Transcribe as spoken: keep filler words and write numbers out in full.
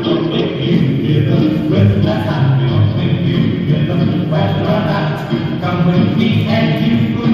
gonna make you together. Whether that's how we gonna make you together. Whether or not, come with me and you.